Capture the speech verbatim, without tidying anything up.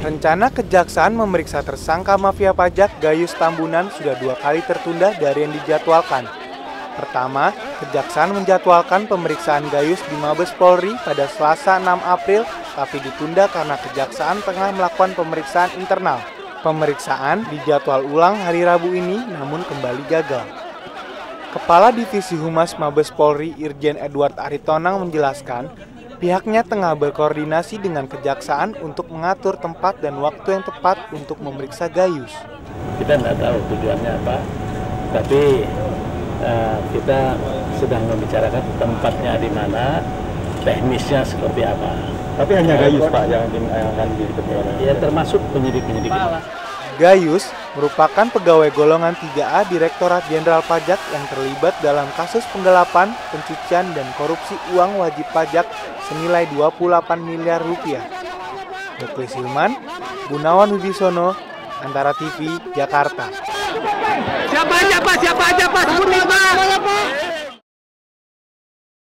Rencana kejaksaan memeriksa tersangka mafia pajak Gayus Tambunan sudah dua kali tertunda dari yang dijadwalkan. Pertama, kejaksaan menjadwalkan pemeriksaan Gayus di Mabes Polri pada Selasa enam April, tapi ditunda karena kejaksaan tengah melakukan pemeriksaan internal. Pemeriksaan dijadwal ulang hari Rabu ini, namun kembali gagal. Kepala Divisi Humas Mabes Polri Irjen Edward Aritonang menjelaskan, pihaknya tengah berkoordinasi dengan kejaksaan untuk mengatur tempat dan waktu yang tepat untuk memeriksa Gayus. Kita tidak tahu tujuannya apa, tapi uh, kita sedang membicarakan tempatnya di mana, teknisnya seperti apa. Tapi hanya Gayus Pak yang akan ditemui. Ya termasuk penyidik-penyidik. Gayus merupakan pegawai golongan tiga A Direktorat Jenderal Pajak yang terlibat dalam kasus penggelapan, pencucian, dan korupsi uang wajib pajak senilai dua puluh delapan miliar rupiah. Muklis Hilman, Gunawan Wibisono, Antara T V, Jakarta. Siapa aja Pak? Siapa aja Pak? Sebut Pak.